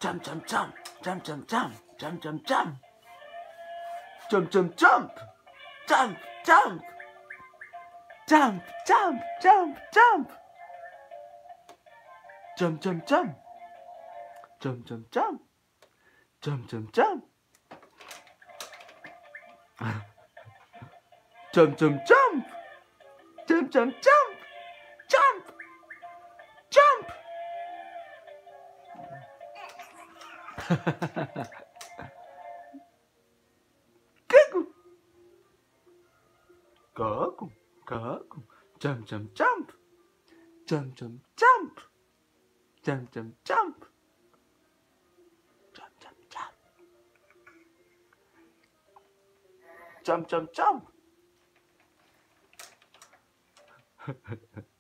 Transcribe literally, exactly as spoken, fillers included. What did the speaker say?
Jump, jump, jump. Jump, jump, jump. Jump, jump, jump. Jump, jump, jump. Jump, jump. Jump, jump, jump, jump. Jump, jump, jump. Jump, jump, jump. Jump, jump, jump. Jump, jump, jump. Jump, jump, jump. Jump. Jump. Cuckoo. Cuckoo. Cuckoo. Jump, jump, jump. Jump, jump, jump. Jump, jump, jump. Jump, jump, jump. Jump, jump, jump.